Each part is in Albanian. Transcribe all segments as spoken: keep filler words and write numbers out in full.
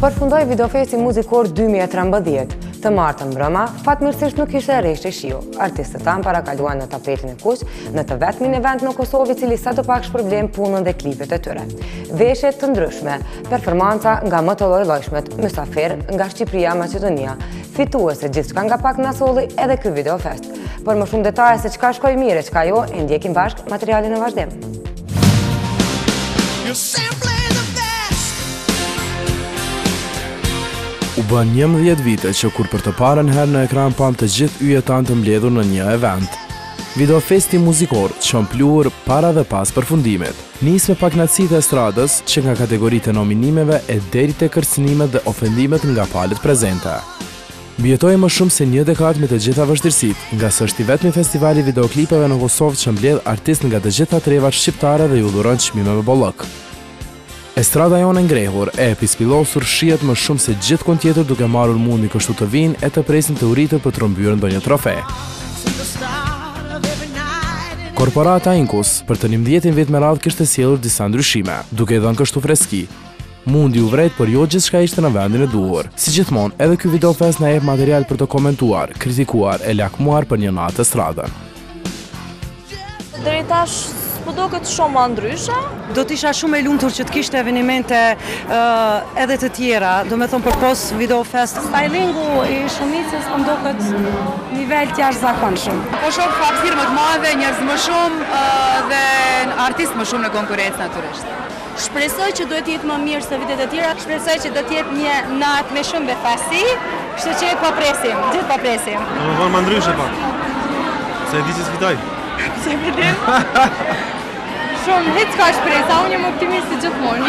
Përfundoi videofesti muzikor dy mijë e trembëdhjetë. Të martën mbrëma, fatmirësisht nuk ishte rreshtje shiu. Artistët tanë parakaluan në tapetin e kuq, në të vetmin event në Kosovë i cili sadopak shpërblen punën dhe klipet e tyre. Veshje të ndryshme, performanca nga më të lloj-llojshmet, mysafir nga Shqipëria, Maqedonia, fituese gjithçka nga pak na solli edhe ky videofest. Për më shumë detaje se çka shkoi mirë e çka jo, e ndjekim bashkë materialin në vazhdim. U bën njëmbëdhjetë vite që kur për të parën herë në ekran pam të gjithë yjet tanë të mbledhur në një event. Videofesti muzikor çon pluhur para dhe pas përfundimit. Nis me pak knatësitë e estradës që nga kategoritë e nominimeve e deri te kërcënimet dhe ofendimet nga palët prezente. Mbijetoi më shumë se një dekadë me të gjitha vështirësitë, nga së është i vetmi festivali videoklipeve në Kosovë që mbledh artistë nga të gjitha trevat shqiptare dhe ju dhuron çmime me bollok. Estrada jonë e ngrehur e epispillosur shihet më shumë se gjithkund tjetër duke marrur mundi kështu të vinë e të presin të uritur për të rrëmbyer ndonjë trofe. Korporata Incus për të njëmbëdhjetin vit me radhë kishte sjellur disa ndryshime, duke i dhënë kështu freski. Mundi u vret, por jo gjithçka ishte në vendin e duhur. Si gjithmonë, edhe ky videofest na jep material për të komentuar, kritikuar e lakmuar për një natë estradën. Deri tash po do këtë shumë ma ndryshe. Do t'isha shumë e lumtur që t'kishte evenimente uh, edhe të tjera, do me thonë për pos videofest. Stylingu i shumicës po ndoket nivel t'jashtëzakonshëm. Po shoh hapësirë më të madhe, njerëz më shumë uh, dhe artistë më shumë në konkurrencë natyrisht. Shpresoj që duhet jetë më mirë se vitet e tjera. Shpresoj që do të jetë një natë me shumë befasi, kështu që po presim, gjithë po presim. Do më vonë më ndryshe pak. Se e di që s'fitoj. Se vitim. Shumë, hiç ka shpresa, unë jam optimist gjithmonë.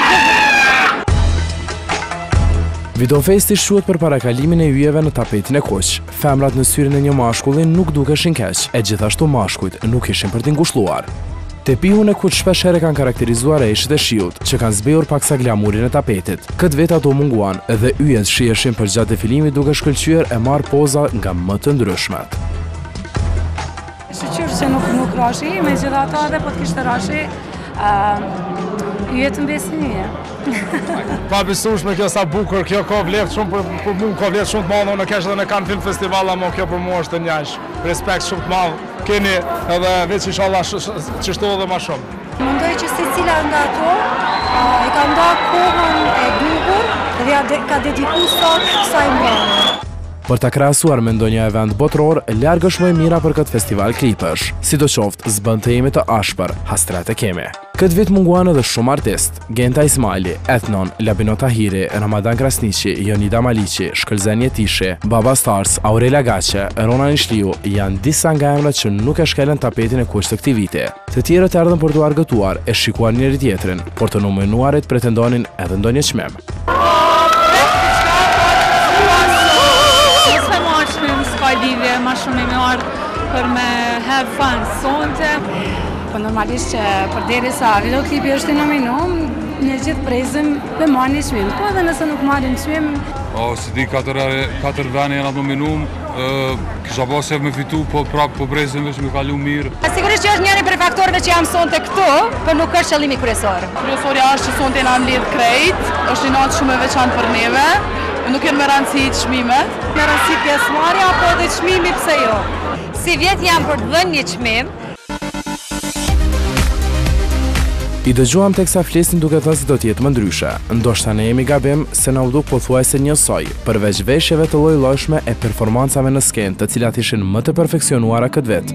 Videofesti shuhet për parakalimin e yjeve në tapetin e kuq. Femrat në syrin e një mashkulli nuk dukeshin keq, e gjithashtu mashkujt nuk ishin për t'i ngushëlluar. Tepihun e kuq shpesh herë kanë karakterizuar eshët e shiut, që kanë zbehur paksa glamurin e tapetit. Këtë vet ato munguan dhe yjet shiheshin përgjatë defilimit duke shkëlqyer e marr poza nga më të ndryshmet. Shqyr që nuk nuk rashi, me gjitha ta dhe po t'kishtë rashi, jetë mbesin një. Pa besush me kjo sa bukur, kjo ka vlerë shumë, për, për mu ka vlerë shumë të madhe, në kesh edhe në kanë film festival, ama kjo për mu është të njësh. Respekt shumë të madhe, keni edhe veç inshallah që shtohë dhe ma shumë. Mendoj që se cila nga ato, i ka nda kohën e duhur dhe ka dediku sot kësaj mbërë. Për ta krahasuar me ndonjë event botror, larg është më e mira për këtë festival klipësh. Sidoqoftë, s'bën të jemi të ashpër, hasret e kemi. Këtë vit munguan edhe shumë artist. Genta Ismaili, Ethnon, Labino Tahiri, Ramadan Krasniqi, Jonida Maliqi, Shkëlzen Jetishi, Baba Stars, Aurela Gaçe, Rona Nishliu janë disa nga emrat që nuk e shkelen tapetin e kuq të këtij viti. Të tjerët erdhën për t'u argëtuar e shikuar njëri tjetrin, por të nominuarit pretendonin edhe ndonjë çmim. Lidhje ma shumë e me ardhë për me have fun sonte. Po normalisht që për deri sa videoklipi është i nominum, një gjithë prezim dhe marrë një çmim. Po edhe nëse nuk marrin çmim. O, si di katër vene janë atë nominum, kisha ba se me fitu, po prapë po prezim veç me kalu mirë. Sigurisht që është njëri për faktorëve që jam sonte këtu, për nuk është qëllimi kryesor. Kryesorja është që sonte na mbledh krejt, është një natë shumë e veçantë për neve. Nuk jenë me rëndësi çmimet. Me rëndësi pjesëmarrja apo edhe çmimi pse jo? Si vjet jam për të dhënë një çmim. I dëgjuam teksa flisnin duke thënë se do të jetë më ndryshe. Ndoshta ne jemi gabim se na u duk pothuajse njësoj, përveç veshjeve të lloj-llojshme e performancave në skenë, të cilat ishin më të perfeksionuara këtë vit.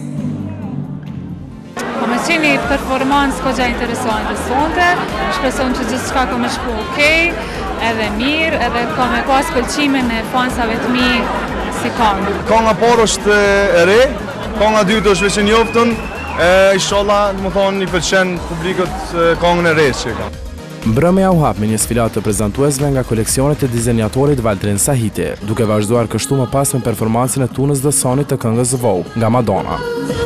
Po me qeni performancë kogja interesante sonte, shpresojmë që gjithçka ka me shku okej. Edhe mirë, edhe ka me pas pëlqimin e fansave të mi si kanë. Kanga parë është e re, kanga dytë është veç e njoftën, inshallah, më thonë, i pëlqen publikut kangën e re që ka. Mbrëmja u hap me një sfilat të prezantuesve nga koleksionet e dizenjatorit Valdrin Sahiti, duke vazhduar kështu më pas me performancën e tunës dhe sonit të këngës Vow nga Madonna.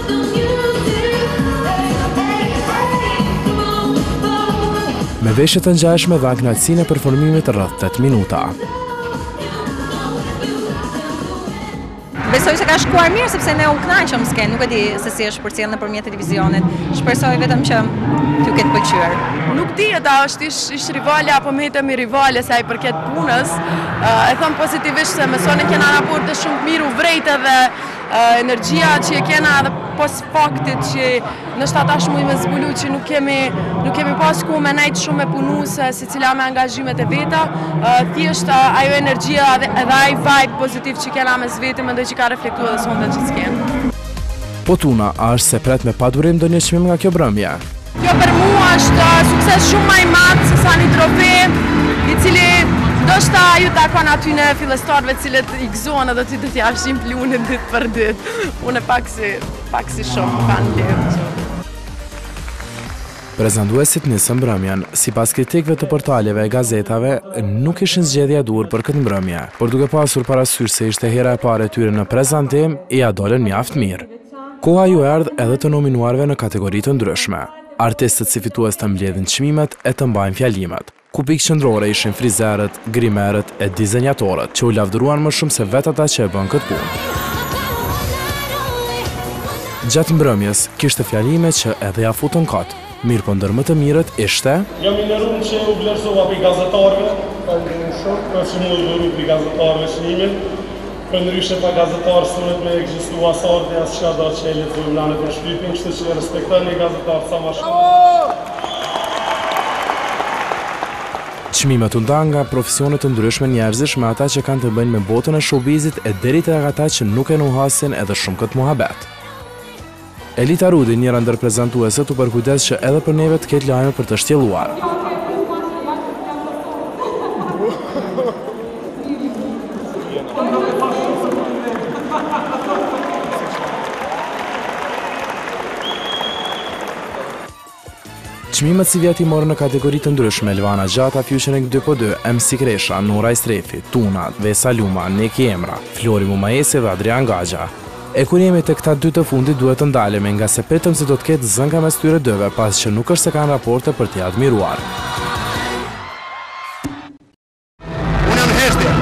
Me veshje të ngjashme dhe kënaqësinë e performimit rreth tetë minuta. besoj se ka shkuar mirë sepse ne u kënaqëm sken, nuk e di se si është përcjell nëpërmjet televizionit. Shpresoj vetëm që t'ju ketë pëlqyer. Nuk di ata është ish, ish rivale apo më hetemi rivale sa i përket punës. Uh, e them pozitivisht se mësoni kena raporte shumë të mirë, u vrejtë edhe uh, energjia që e kena edhe pos faktit që nështë ata shumë i me zbulu që nuk kemi, nuk kemi pas ku me nejtë shumë me punu se si cila me angazhimet e veta. Uh, thjesht uh, ajo energjia edhe, edhe ajo vibe pozitiv që kena me zveti mendoj që ka reflektu edhe sonde që s'kenë. Po Tuna, a është se pret me padurim do një çmim nga kjo mbrëmje? Kjo për mua është sukses shumë më i madh se sa një trofe, i cili ndoshta ju takon aty në fillestarëve cilët i gëzohen edhe ty do t'ja shim plunin ditë për ditë. Unë pak si pak si shumë kanë lehtë. Prezantuesit nisën mbrëmjen, sipas kritikëve të portaleve e gazetave, nuk ishin zgjedhja dur për këtë mbrëmje, por duke pasur parasysh se ishte hera e parë e tyre në prezantim, i ja dolën mjaft mirë. Koha ju erdh edhe të nominuarve në kategori të ndryshme. Artistët si fitues të mbledhin çmimet e të mbajnë fjalimet, ku pikë qendrore ishin frizerët, grimerët e dizenjatorët, që u lavdëruan më shumë se vetë ata që e bën këtë punë. Gjatë mbrëmjes, kishte fjalime që edhe ja futën kot. Mirë po ndër më të mirët ishte... Jam i nderuar që u vlerësova për gazetarëve, për shumë, për që mu dhuru për gazetarëve çmimin. Për ndryshe pa gazetarë së me egzistu asartë e asë që da që e letëzojmë nane për shpypin, kështë që respektoj një gazetarë sa ma shumë. Çmimet u ndan nga profesionet të ndryshme njerëzish me ata që kanë të bëjnë me botën e showbizit e deri tek ata që nuk e nuhasin edhe shumë këtë muhabet. Elita Rudi, njëra ndër prezantueset, u përkujdes që edhe për neve të ketë lajme për të shtjelluar. Çmimet si vjet i morën në kategori të ndryshme: Elvana Gjata, Futuring dy po dy, M C Kresha, Nura Istrefi, Tuna, Vesa Luma, Neki Emra, Flori Mumajesi dhe Adrian Gaxha. E kur jemi të këta dy të fundit duhet të ndalemi nga se pritëm se do të ketë zënga mes tyre dyve pas që nuk është se kanë raporte për t'i admiruar. Unë jam Heshti.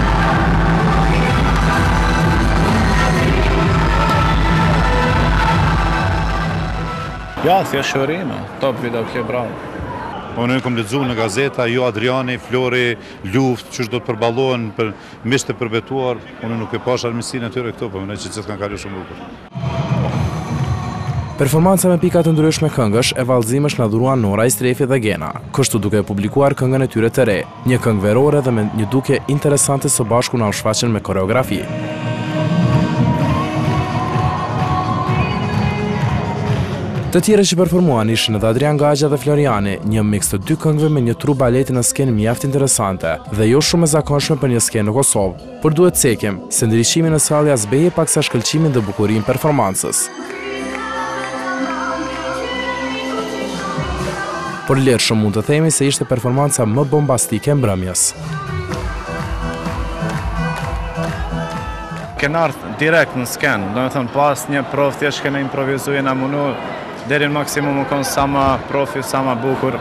Ja, thjesht shërime, top video kjo bravo. Unë e kom lexuar në gazeta, jo Adriani, Flori, luft, që do të përballohen për miqtë e përbetuar, unë nuk e pash armiqsinë e tyre këtu, po mendoj që gjithë kanë kaluar shumë bukur. Performanca me pika të ndryshme këngësh e vallëzimësh na dhuruan Nora Istrefi dhe Gena, kështu duke publikuar këngën e tyre të re, një këngë verore dhe me një dukje interesante së bashku na u shfaqen me koreografi. Të tjerë që performuan ishin edhe Adrian Gaxha dhe Floriani, një mix të dy këngëve me një tru baleti në skenë mjaft interesante dhe jo shumë e zakonshme për një skenë në Kosovë, por duhet cekim se ndryshimi në sallë as beje pak sa shkëlqimin dhe bukurinë performancës. Por lirë shumë mund të themi se ishte performanca më bombastike mbrëmjes. Kena ardhur direkt në skenë, do me thënë pas një prov thjesht kena improvizuar na munu deri në maksimum u konë sa ma profi, sa ma bukur.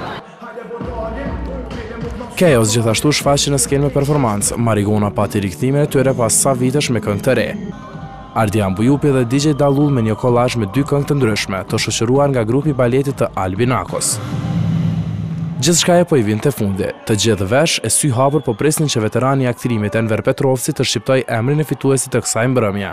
Chaos gjithashtu shfaqi në skenë me performancë, Marigona pati rikthimin e tyre pas sa vitesh me këngë të re. Ardian Bujupi dhe D J Dalull me një kolazh me dy këngë të ndryshme, të shoqëruar nga grupi baletit të Albinakos. Gjithçka e po i vinte te fundi, të gjithë vesh e sy hapur po presnin që veterani i aktrimit Enver Petrovci të shqiptojë emrin e fituesit të kësaj mbrëmje.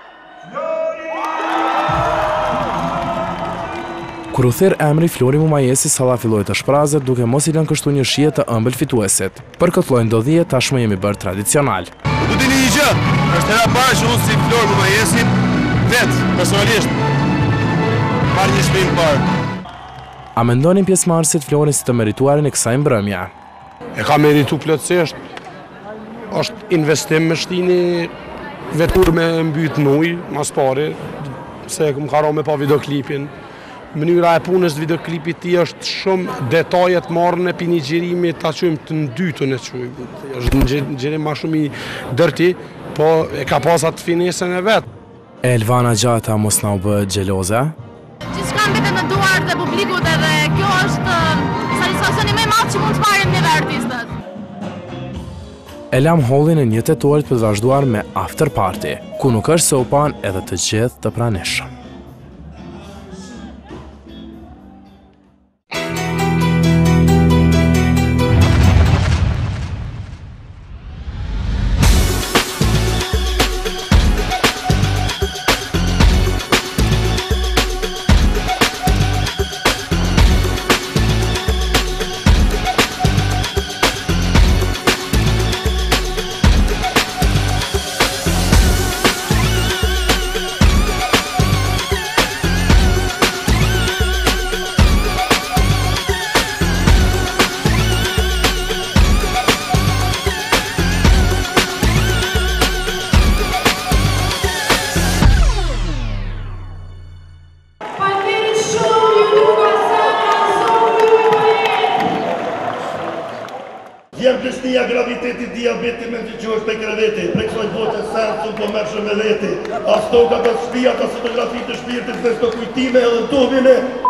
Kur u thirr emri Flori Mumajesi, salla filloi të shprazet duke mos i lënë kështu një shije të ëmbël fituesit. Për këtë lloj ndodhie tashmë jemi bërë tradicional. Du dini një gjë, është hera parë që unë si Flori Mumajesi vetë personalisht marr një çmim parë. A mendonin pjesëmarrësit Florin si të merituarin e kësaj mbrëmje? E ka meritu plotësisht. Është investim me shtini vetur me mbyt në ujë, mas pari, se më ka ra me pa videoklipin. Mënyra e punës të videoklipit ti është shumë detajet marrën e për një gjirimi ta qujmë të në dytën e qujmë. është një gjirim ma shumë i dërti, po e ka pasat finesën e vetë. Elvana Gjata mos na u bë xheloze? Gjithçka mbetet në duar të publikut edhe kjo është satisfaksioni më i madh që mund të marrim neve artistët. e lam hallin e një tetorit për të vazhduar me after party, ku nuk është se u pan edhe të gjithë të pranishëm. Vjen plisnia graviteti, diabeti me që që është pe kreveti, pre kësoj bote sërë, që po mërshë me leti, as tokat, as shpijat, as fotografi të shpirtit, dhe sto kujtime edhe të tubine,